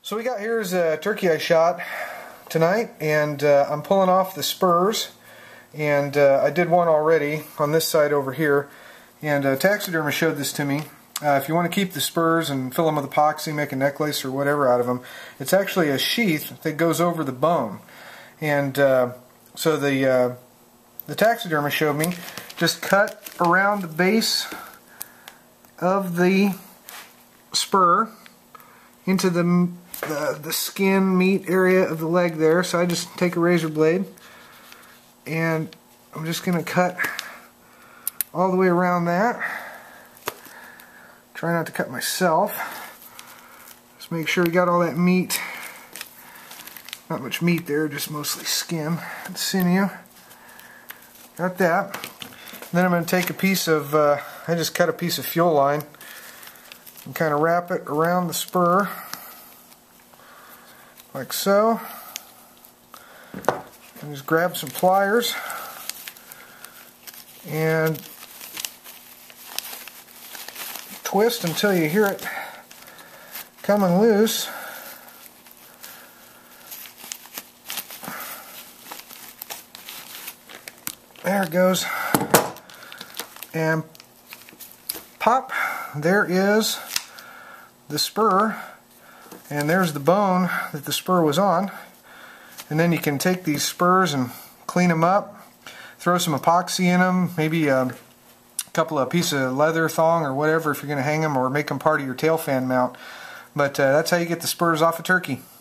So we got here's a turkey I shot tonight, and I'm pulling off the spurs, and I did one already on this side over here, and Taxidermy showed this to me. If you want to keep the spurs and fill them with epoxy, make a necklace or whatever out of them, it's actually a sheath that goes over the bone. And so the taxidermy showed me just cut around the base of the spur into the skin meat area of the leg there. So I just take a razor blade and I'm just going to cut all the way around that. Try not to cut myself. Just make sure we got all that meat. Not much meat there, just mostly skin and sinew. Got that. And then I'm going to take a piece of, I just cut a piece of fuel line and kind of wrap it around the spur like so. And just grab some pliers and twist until you hear it coming loose. There it goes. And pop, there is the spur, and there's the bone that the spur was on. And then you can take these spurs and clean them up, throw some epoxy in them, maybe a couple of pieces of leather thong or whatever if you're going to hang them or make them part of your tail fan mount. But that's how you get the spurs off a turkey.